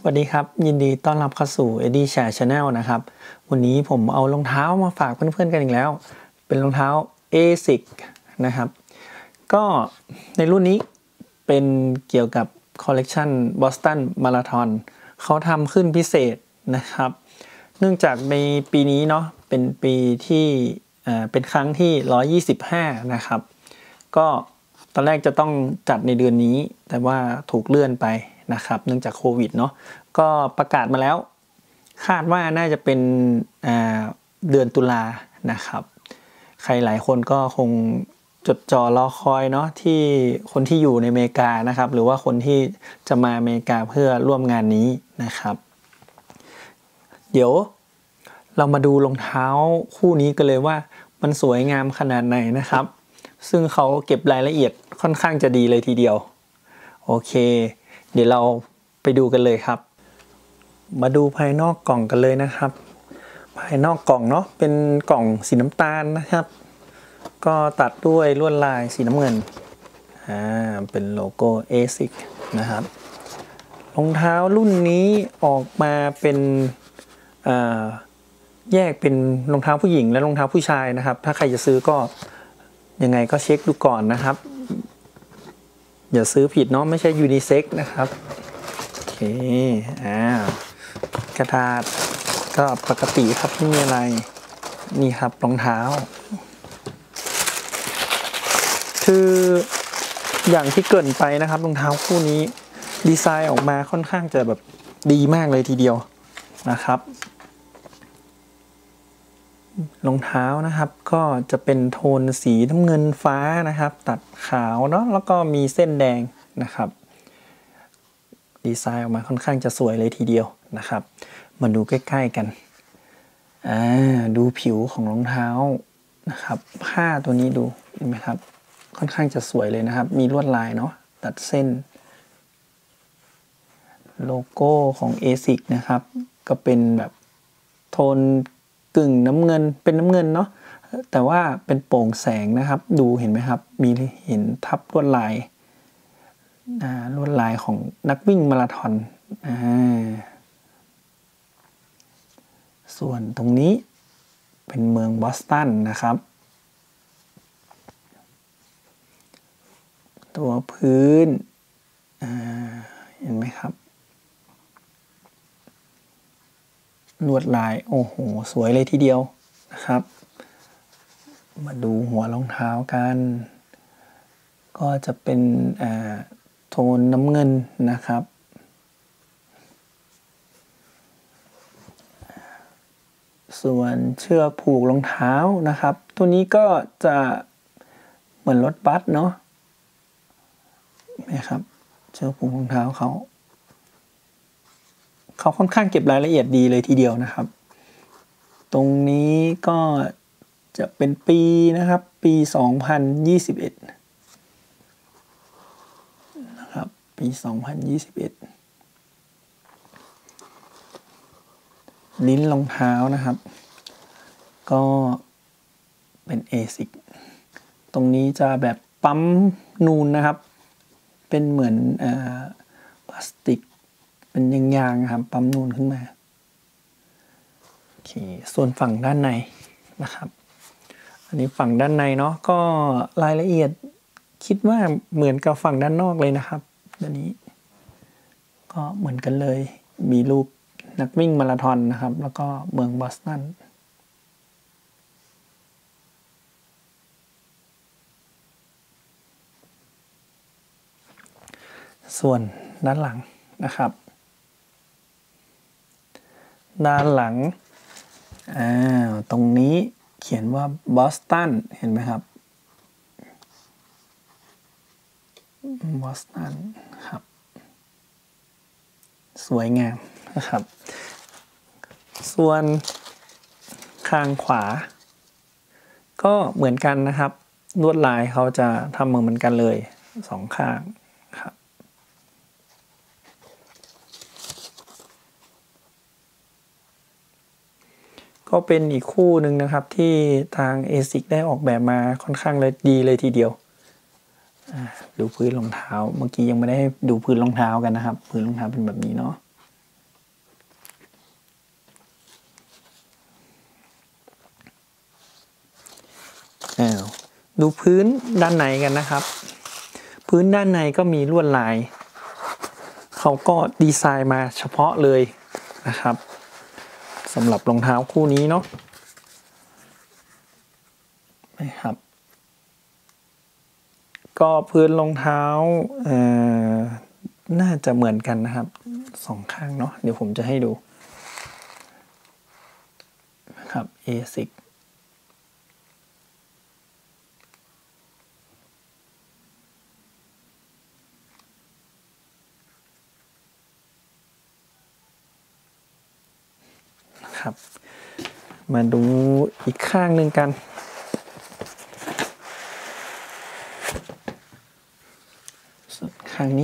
วัสดีครับยินดีต้อนรับเข้าสู่ Eddie Share Channel นะครับวันนี้ผมเอารองเท้ามาฝากเพื่อนๆกันอีกแล้วเป็นรองเท้า ASICS นะครับก็ในรุ่นนี้เป็นเกี่ยวกับคอลเลกชัน Boston Marathon เขาทำขึ้นพิเศษนะครับเนื่องจากในปีนี้เนาะเป็นปีที่เป็นครั้งที่125นะครับก็ตอนแรกจะต้องจัดในเดือนนี้แต่ว่าถูกเลื่อนไปนะครับเนื่องจากโควิดเนาะก็ประกาศมาแล้วคาดว่าน่าจะเป็นเดือนตุลานะครับใครหลายคนก็คงจดจ่อรอคอยเนาะที่คนที่อยู่ในอเมริกานะครับหรือว่าคนที่จะมาอเมริกาเพื่อร่วมงานนี้นะครับเดี๋ยวเรามาดูรองเท้าคู่นี้กันเลยว่ามันสวยงามขนาดไหนนะครับซึ่งเขาเก็บรายละเอียดค่อนข้างจะดีเลยทีเดียวโอเคเดี๋ยวเราไปดูกันเลยครับมาดูภายนอกกล่องกันเลยนะครับภายนอกกล่องเนาะเป็นกล่องสีน้ำตาลนะครับก็ตัดด้วยลวดลายสีน้ำเงินเป็นโลโก้ ASICS นะครับรองเท้ารุ่นนี้ออกมาเป็นแยกเป็นรองเท้าผู้หญิงและรองเท้าผู้ชายนะครับถ้าใครจะซื้อก็ยังไงก็เช็คดูก่อนนะครับอย่าซื้อผิดเนาะไม่ใช่ยูนิเซ็กนะครับโอเคกระดาษก็ปกติครับไม่มีอะไรนี่ครับรองเท้าคืออย่างที่เกริ่นไปนะครับรองเท้าคู่นี้ดีไซน์ออกมาค่อนข้างจะแบบดีมากเลยทีเดียวนะครับรองเท้านะครับก็จะเป็นโทนสีน้ำเงินฟ้านะครับตัดขาวเนาะแล้วก็มีเส้นแดงนะครับดีไซน์ออกมาค่อนข้างจะสวยเลยทีเดียวนะครับมาดูใกล้ๆกันดูผิวของรองเท้านะครับผ้าตัวนี้ดูเห็นไหมครับค่อนข้างจะสวยเลยนะครับมีลวดลายเนาะตัดเส้นโลโก้ของ ASICS นะครับก็เป็นแบบโทนกึ่งน้ำเงินเป็นน้ำเงินเนาะแต่ว่าเป็นโปร่งแสงนะครับดูเห็นไหมครับมีเห็นทับลวดลายของนักวิ่งมาราธอนส่วนตรงนี้เป็นเมืองบอสตันนะครับตัวพื้นเห็นไหมครับลวดลายโอ้โหสวยเลยทีเดียวนะครับมาดูหัวรองเท้ากันก็จะเป็นโทนน้ำเงินนะครับส่วนเชือกผูกรองเท้านะครับตัวนี้ก็จะเหมือนรถบัสเนาะนะครับเชือกผูกรองเท้าเขาค่อนข้างเก็บรายละเอียดดีเลยทีเดียวนะครับตรงนี้ก็จะเป็นปีนะครับปี2021นะครับปี2021ลิ้นรองเท้านะครับก็เป็น ASICS ตรงนี้จะแบบปั๊มนูนนะครับเป็นเหมือนพลาสติกเป็นยางๆครับปั๊มนูนขึ้นมาโอเคส่วนฝั่งด้านในนะครับอันนี้ฝั่งด้านในเนาะก็รายละเอียดคิดว่าเหมือนกับฝั่งด้านนอกเลยนะครับอันนี้ก็เหมือนกันเลยมีรูปนักวิ่งมาราธอนนะครับแล้วก็เมืองบอสตันส่วนด้านหลังนะครับด้านหลังตรงนี้เขียนว่าบอสตันเห็นไหมครับบอสตันครับสวยงามนะครับส่วนข้างขวาก็เหมือนกันนะครับลวดลายเขาจะทำเหมือนกันเลยสองข้างครับก็เป็นอีกคู่หนึ่งนะครับที่ทาง ASICS ได้ออกแบบมาค่อนข้างดีเลยทีเดียวดูพื้นรองเท้าเมื่อกี้ยังไม่ได้ดูพื้นรองเท้ากันนะครับพื้นรองเท้าเป็นแบบนี้เนาะดูพื้นด้านในกันนะครับ พื้นด้านในก็มีลวดลายเขาก็ดีไซน์มาเฉพาะเลยนะครับสำหรับรองเท้าคู่นี้เนาะนะครับก็พื้นรองเท้าน่าจะเหมือนกันนะครับสองข้างเนาะเดี๋ยวผมจะให้ดูนะครับ ASICครับมาดูอีกข้างหนึ่งกันส่วนข้างนี้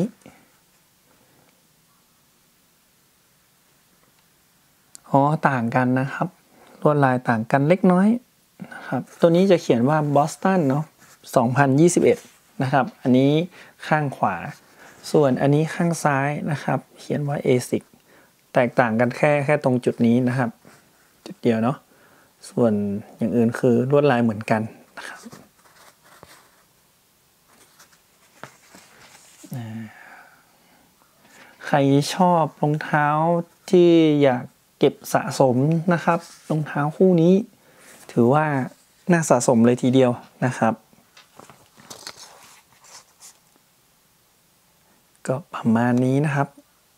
ต่างกันนะครับลวดลายต่างกันเล็กน้อยนะครับตัวนี้จะเขียนว่า Boston เนาะ2021นะครับอันนี้ข้างขวาส่วนอันนี้ข้างซ้ายนะครับเขียนว่า ASIC แตกต่างกันแค่ตรงจุดนี้นะครับจุดเดียวเนาะส่วนอย่างอื่นคือลวดลายเหมือนกันนะครับใครชอบรองเท้าที่อยากเก็บสะสมนะครับรองเท้าคู่นี้ถือว่าน่าสะสมเลยทีเดียวนะครับก็ประมาณนี้นะครับ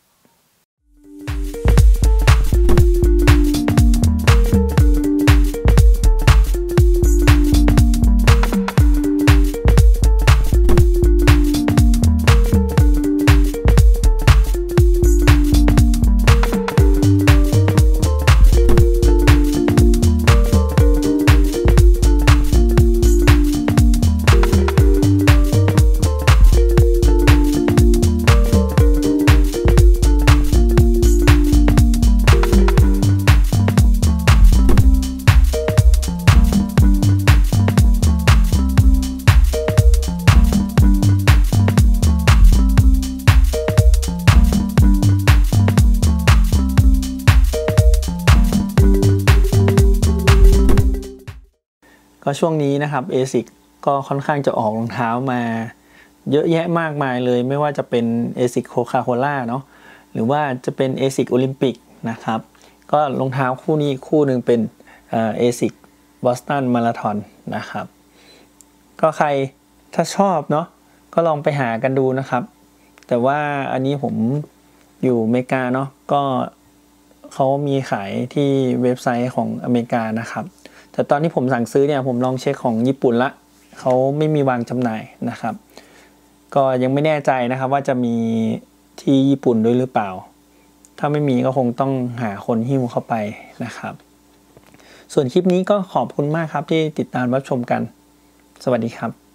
ก็ช่วงนี้นะครับ ASIC ก็ค่อนข้างจะออกรองเท้ามาเยอะแยะมากมายเลยไม่ว่าจะเป็น ASIC Coca-Cola เนาะหรือว่าจะเป็น ASIC Olympic นะครับก็รองเท้าคู่นี้คู่หนึ่งเป็นASIC Boston Marathon นะครับก็ใครถ้าชอบเนาะก็ลองไปหากันดูนะครับแต่ว่าอันนี้ผมอยู่อเมริกาเนาะก็เขามีขายที่เว็บไซต์ของอเมริกานะครับแต่ตอนที่ผมสั่งซื้อเนี่ยผมลองเช็คของญี่ปุ่นละเขาไม่มีวางจำหน่ายนะครับก็ยังไม่แน่ใจนะครับว่าจะมีที่ญี่ปุ่นด้วยหรือเปล่าถ้าไม่มีก็คงต้องหาคนหิ้วเข้าไปนะครับส่วนคลิปนี้ก็ขอบคุณมากครับที่ติดตามรับชมกันสวัสดีครับ